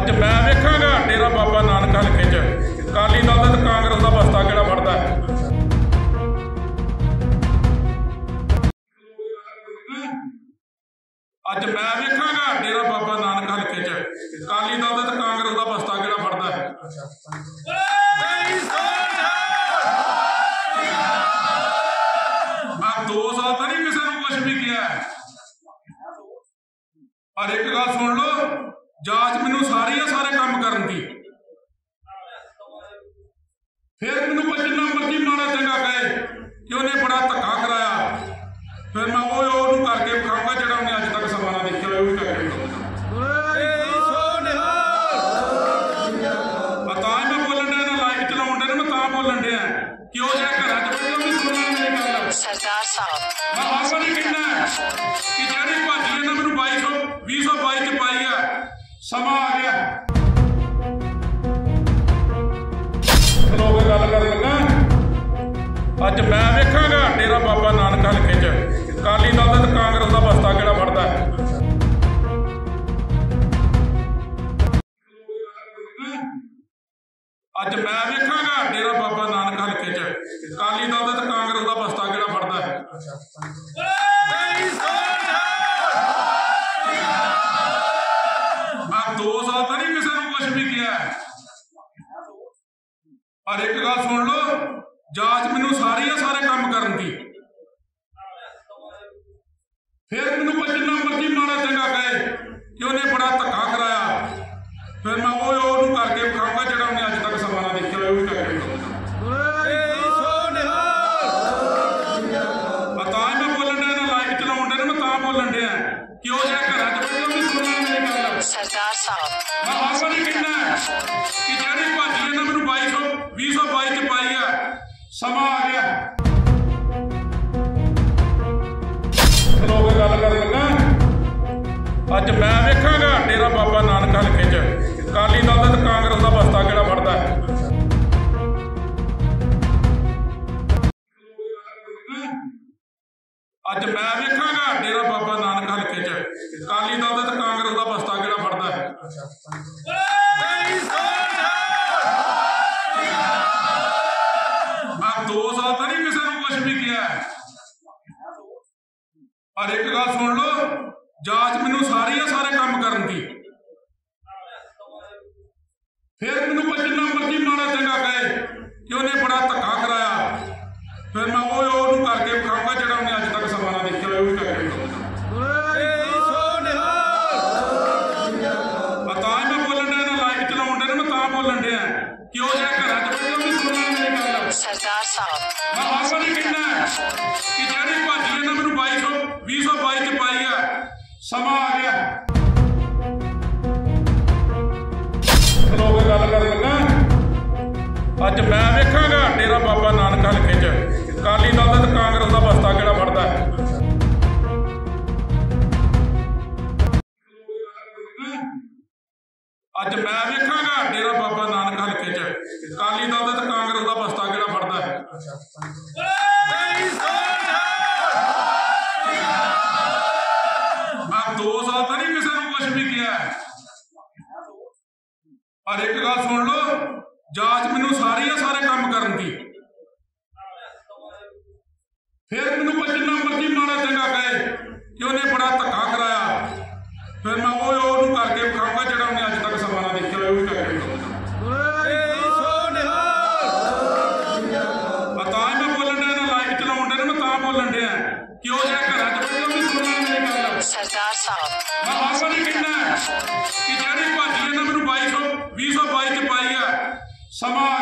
ਅੱਜ ਮੈਂ ਵੇਖਾਂਗਾ ਡੇਰਾ ਬਾਬਾ ਨਾਨਕ ਹਲਕੇ 'ਚ ਅਕਾਲੀ ਦਲ ਤੇ ਕਾਂਗਰਸ ਦਾ ਬਸਤਾ ਕਿਹੜਾ ਫੜਦਾ ਹੈ। ਅੱਜ ਮੈਂ ਵੇਖਾਂਗਾ ਡੇਰਾ ਬਾਬਾ ਨਾਨਕ ਹਲਕੇ 'ਚ ਅਕਾਲੀ ਦਲ ਤੇ ਕਾਂਗਰਸ ਦਾ ਬਸਤਾ ਕਿਹੜਾ ਫੜਦਾ ਹੈ। ਮੈਂ 2 ਸਾਲ ਤਾਂ ਨਹੀਂ ਕਿਸੇ ਨੂੰ ਕੁਛ ਵੀ ਕਿਹਾ, ਪਰ ਇੱਕ ਗੱਲ ਸੁਣ ਲਓ, ਜਾਂਚ ਮੈਨੂੰ ਸਾਰੀ ਆ ਸਾਰੇ ਕੰਮ ਕਰਨ ਦੀ। फिर मैं जिन्ना मर्जी माड़ा चंगा कहे कि उन्हें बड़ा धक्का कराया, फिर मैं वो करके विखाऊंगा जो उन्हें अज तक सभा ना देखा हो। पता है मैं बोलन डे ना लाइव चलाउन डे मैं तां बोलन डे कि वो जेह्ड़े घरां च बैठे उन्हें सुनना मेरी गल। मैं हर वारी कहना कि जेह्ड़ी भाजी इन्हां मैनूं 2022 च पाई है, समा आ गया। गल कर लगा अज मैं वेखांगा डेरा बाबा नानक हलके 'च अकाली दल ते कांग्रेस का बस्ता किहड़ा फड़दा है। अज मैं वेखांगा डेरा बाबा नानक हलके 'च अकाली दल ते कांग्रेस का बस्ता किहड़ा फड़दा है। मैं 2 साल तो नहीं किसी को कुछ भी किया, पर एक गल सुन लो, जांच मैनू सारी आ सारे काम करन दी। फिर मैं जिन्ना मर्जी माड़ा चंगा कहे कि उन्हें बड़ा धक्का कराया, फिर मैं वो करके विखाऊंगा जो उन्हें अज तक सभा ना देखा हो। पता है मैं बोलन डे ना लाइव चलाउन डे मैं तां बोलन डे कि वो जेह्ड़े घरां च बैठे उन्हें सुनना मेरी गल। मैं हर वारी कहना कि जेह्ड़ी भाजी इन्हां मैनूं 2022 च पाई है, समा आ गया। गल कर लगा अज मैं वेखांगा डेरा बाबा नानक हलके 'च अकाली दल ते कांग्रेस का बस्ता किहड़ा फड़दा है। अज मैं वेखांगा डेरा बाबा नानक हलके 'च अकाली दल ते कांग्रेस का बस्ता किहड़ा फड़दा है। मैं 2 साल तो नहीं किसी को कुछ भी किया, पर एक गल सुन लो, जांच मैनू सारी आ सारे काम करन दी। फिर मैं जिन्ना मर्जी माड़ा चंगा कहे कि उन्हें बड़ा धक्का कराया, फिर मैं वो करके विखाऊंगा जो उन्हें अज तक सभा ना देखा हो। पता है मैं बोलन डे ना लाइव चलाउन डे मैं तां बोलन डे कि वो जेह्ड़े घरां च बैठे उन्हें सुनना मेरी गल। मैं हर वारी कहना कि जेह्ड़ी भाजी इन्हां मैनूं 2022 च पाई है, समा आ गया। गल कर लगा अज मैं वेखांगा डेरा बाबा नानक हलके 'च अकाली दल ते कांग्रेस का बस्ता किहड़ा फड़दा है। अज मैं वेखांगा डेरा बाबा नानक हलके 'च अकाली दल ते कांग्रेस का बस्ता किहड़ा फड़दा है। मैं 2 साल तो नहीं किसी को कुछ भी किया, पर एक गल सुन लो, जांच मैनू सारी आ सारे काम करन दी। फिर मैं जिन्ना मर्जी माड़ा चंगा कहे कि उन्हें बड़ा धक्का कराया, फिर मैं वो करके विखाऊंगा जो उन्हें अज तक सभा ना देखा हो। पता है मैं बोलन डे ना लाइव चलाउन डे मैं तां बोलन डे कि वो जेह्ड़े घरां च बैठे उन्हें सुनना मेरी गल। मैं हर वारी कहना कि जेह्ड़ी भाजी इन्हां मैनूं 2022 च पाई है, समा